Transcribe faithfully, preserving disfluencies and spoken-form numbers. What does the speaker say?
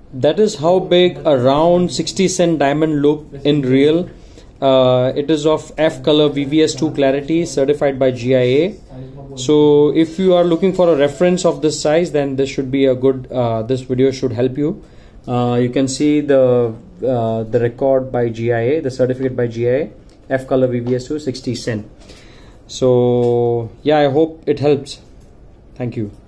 that is how big a round sixty cent diamond look in real. Uh, it is of F color V V S two clarity, certified by G I A. So if you are looking for a reference of this size, then this should be a good uh, this video should help you. Uh, you can see the uh, the record by G I A, the certificate by G I A, F color V V S two, sixty cent. So yeah, I hope it helps. Thank you.